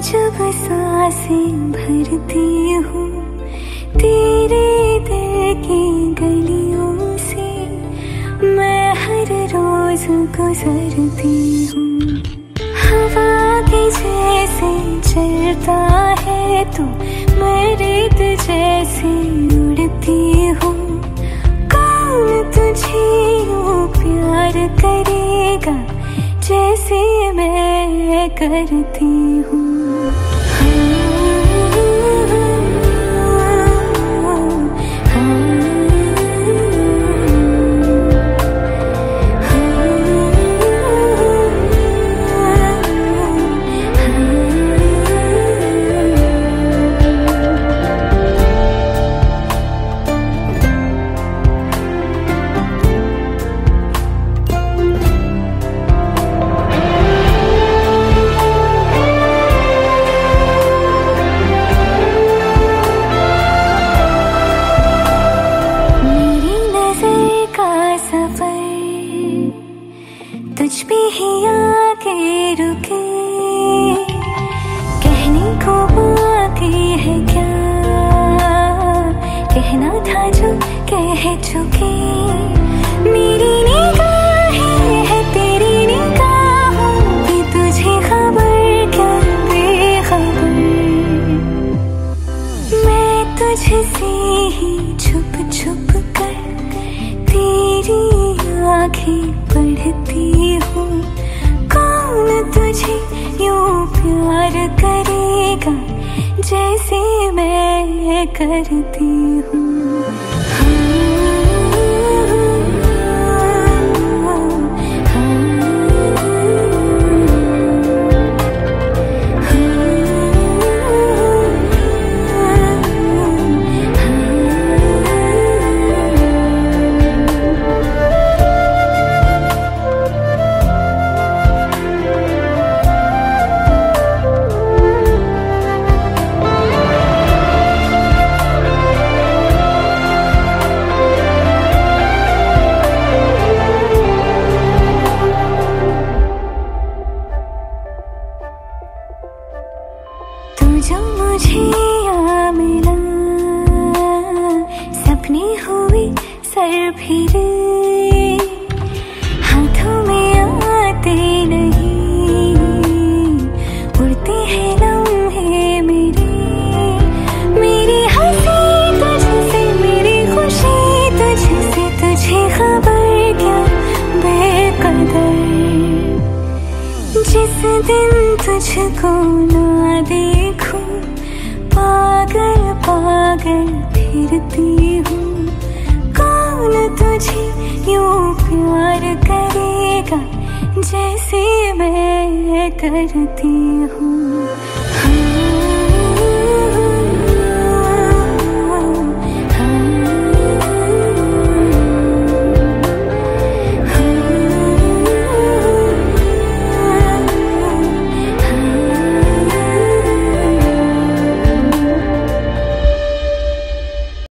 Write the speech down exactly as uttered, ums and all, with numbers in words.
जब सांसें भरती हूँ तेरे दिल की गलियों से, मैं हर रोज गुजरती हूँ। हवा के जैसे चलता है तू, मैं रेत जैसे उड़ती हूँ। कौन तुझे यूँ प्यार करेगा जैसे मैं करती हूँ। तुझ पे ही आके रुके, कहने को बाकी है क्या, कहना था जो कह चुके। मेरी निगाहें है तेरी निगाहों की, तुझे खबर क्या बेखबर। मैं तुझसे ही छुप छुप कर तेरी आँखें पढ़ती हूँ। कौन तुझे यूँ प्यार करेगा जैसे मैं करती हूँ। जो मुझे यहाँ मिला, सपने हुए सर फिरे, हाथों में आते नहीं, उड़ते हैं लम्हे मेरे। मेरी हंसी तुझसे, मेरी खुशी तुझसे, तुझे खबर क्या बेकदर। जिस दिन तुझको ना देखूं पागल पागल फिरती हूँ। कौन तुझे यूँ प्यार करेगा जैसे मैं करती हूँ।